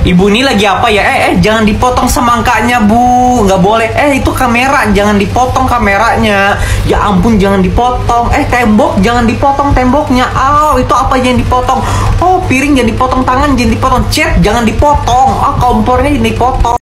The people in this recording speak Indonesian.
Ibu ini lagi apa ya? Jangan dipotong semangkanya, Bu. Nggak boleh. Itu kamera, jangan dipotong kameranya. Ya ampun, jangan dipotong. Tembok, jangan dipotong temboknya. Itu apa yang dipotong? Oh, piring jangan dipotong, tangan jangan dipotong, cat jangan dipotong. Kompornya jangan dipotong.